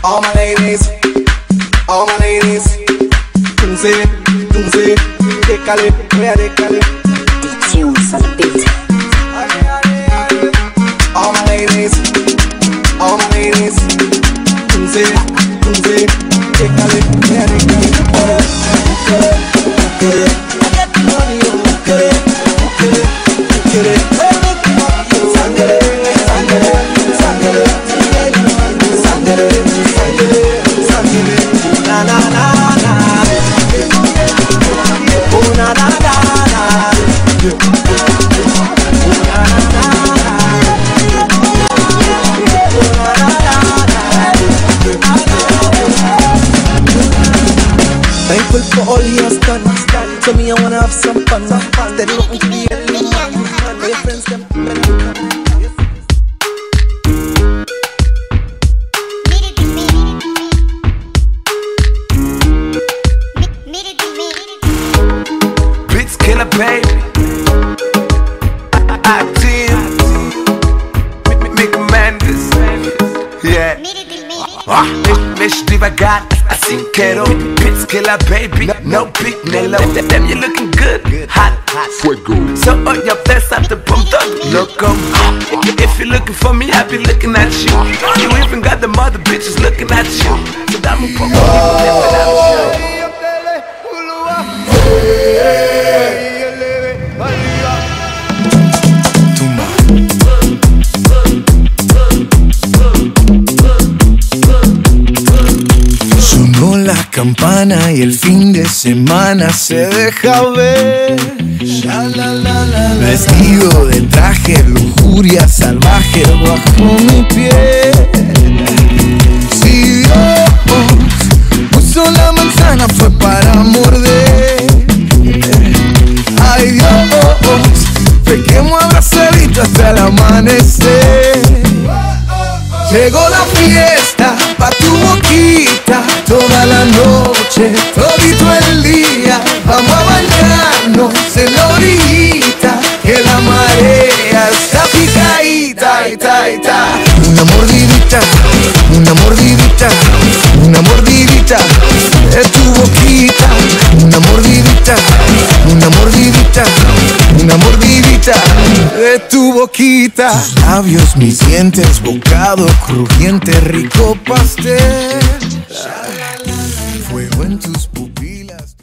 All my ladies, तुमसे décale, vea décale. Tunes on the beat. All my ladies, तुमसे décale, vea décale. Na na na na, oh na na na na, oh na na na na. Thankful for all he has done. So me I wanna have some fun. Steady looking to the enemy. My friends them. Killer baby, I team, Mick Mendes, yeah. Mish devagar, assim quero. Bitch killer baby, no big nelo. Damn you looking good, hot, fuego. So on your best at the pump up, loco. If you're looking for me, I be looking at you. You even got the mother bitches looking at you. So that me pop up, Sonó la campana y el fin de semana se deja ver. Vestido de traje, lujuria salvaje bajo mi piel. Si Dios puso la manzana fue para morder. Ay Dios, pequemos abrazaditos hasta el amanecer. Llegó la fiesta pa' tu boquita, toda la noche, todito el día. Vamos a bañarnos en la orillita, que la marea está picadita, ita, ita. Una mordidita, una mordidita, una mordidita de tu boquita. Una mordidita, una mordidita, una mordidita de tu boquita. Tus labios, mis dientes, bocado crujiente, rico pastel. Fuego en tus